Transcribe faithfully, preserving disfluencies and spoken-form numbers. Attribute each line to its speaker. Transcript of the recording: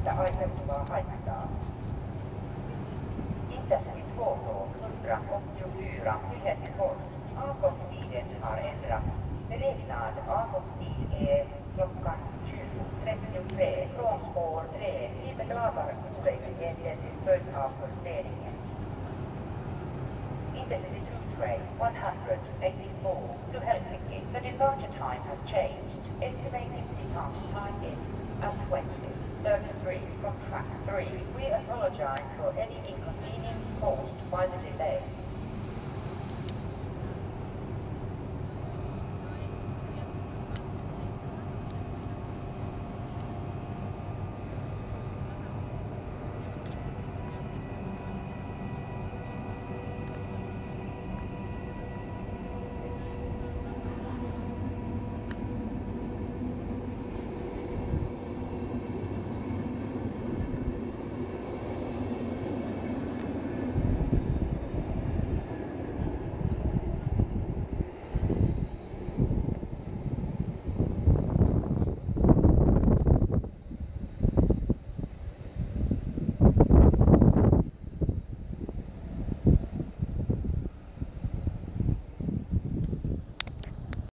Speaker 1: siitä aiheutuvaa haittaa. Intercity två etthundraåttiofyra till Helsingfors. Avgångstiden har ändrats. Beräknad avgångstid är klockan tjugo trettiotre från spår tre. Vi beklagar olägenheten till följd av förseningen. Intercity two train one eighty-four to Helsinki. The departure time has changed. Estimated departure time is at twenty thirty-three from track three. We apologize for any inconvenience caused by the delay.